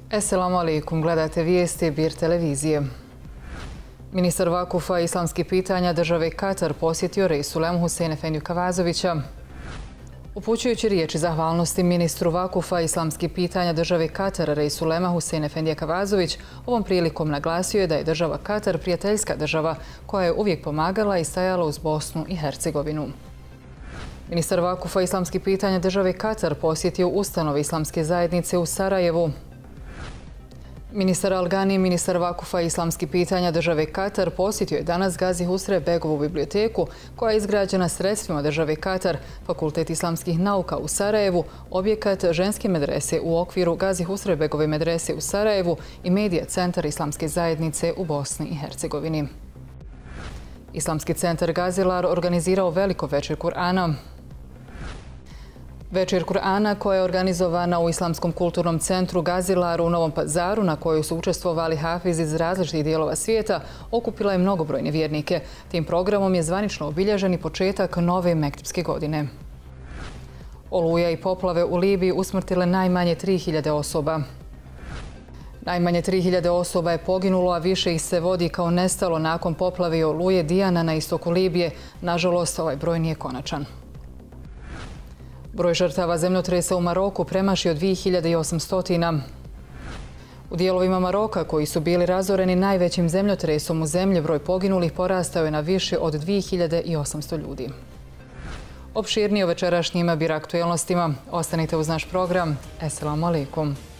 Esselamu alaikum, gledate vijesti Bir televizije. Ministar Vakufa i islamskih pitanja države Katar posjetio Reisulem Husein Efendiju Kavazovića. Upućujući riječi zahvalnosti ministru Vakufa i islamskih pitanja države Katar Reisulema Husein Efendija Kavazović ovom prilikom naglasio je da je država Katar prijateljska država koja je uvijek pomagala i stajala uz Bosnu i Hercegovinu. Ministar Vakufa i islamskih pitanja države Katar posjetio ustanove islamske zajednice u Sarajevu. Ministar Al-Gani, ministar Vakufa i islamskih pitanja države Katar, posjetio je danas Gazi Husrev Begovu biblioteku koja je izgrađena sredstvima države Katar, Fakultet islamskih nauka u Sarajevu, objekat ženske medrese u okviru Gazi Husrev Begove medrese u Sarajevu i medija centar islamske zajednice u Bosni i Hercegovini. Islamski centar Gazilar organizirao veliko večer Kur'ana. Večer Kur'ana koja je organizovana u Islamskom kulturnom centru Gazilar u Novom Pazaru, na kojoj su učestvovali hafizi iz različitih dijelova svijeta, okupila je mnogobrojne vjernike. Tim programom je zvanično obilježen i početak nove mektepske godine. Oluja i poplave u Libiji usmrtile najmanje 3000 osoba. Najmanje 3000 osoba je poginulo, a više ih se vodi kao nestalo nakon poplave i oluje Dijana na istoku Libije. Nažalost, ovaj broj nije konačan. Broj žrtava zemljotresa u Maroku premašio 2800. U dijelovima Maroka koji su bili razoreni najvećim zemljotresom u zemlji, broj poginulih porastao je na više od 2800 ljudi. Opširnije o večerašnjim Bir aktuelnostima. Ostanite uz naš program. Esselamu alaikum.